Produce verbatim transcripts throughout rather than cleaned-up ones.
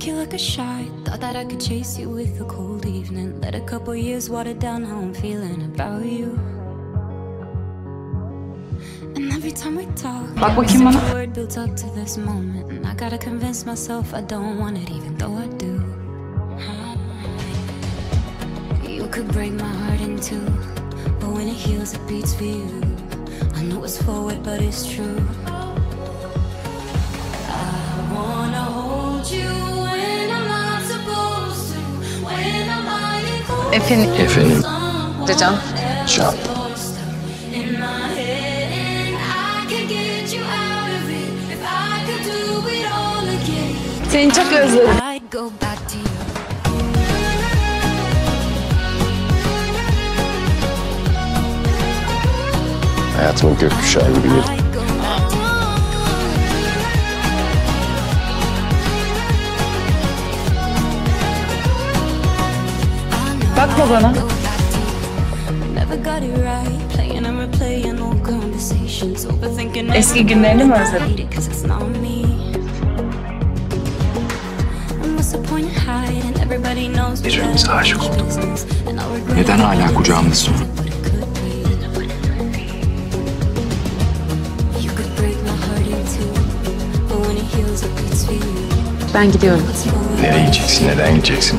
like you like a shot. Thought that I could chase you with a cold evening. Let a couple years water down how I'm feeling about you. And every time we talk, bak bakayım bana. word builds up to this moment, and I gotta convince myself I don't want it, even though I do. You could break my heart in two, but when it heals, it beats for you. I know it's forward, but it's true. I wanna hold you when I'm not supposed to, when I'm lying close. Efendim. Efendim. Can. Can. Seni çok özledim. Hayatımın gökkuşağı gibi bir... Bakma bana. Eski günlerini mi özledin? Birbirimize aşık olduk. Neden hala kucağımdasın? Ben gidiyorum. Nereye gideceksin, neden gideceksin?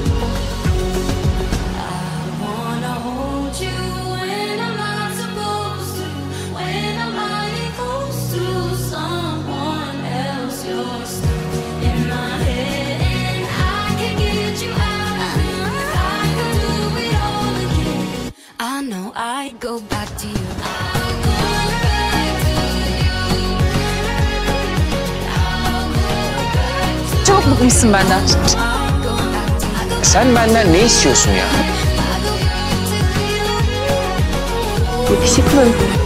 Çok bıkmışsın benden. Sen benden ne istiyorsun ya? Yakışıklı.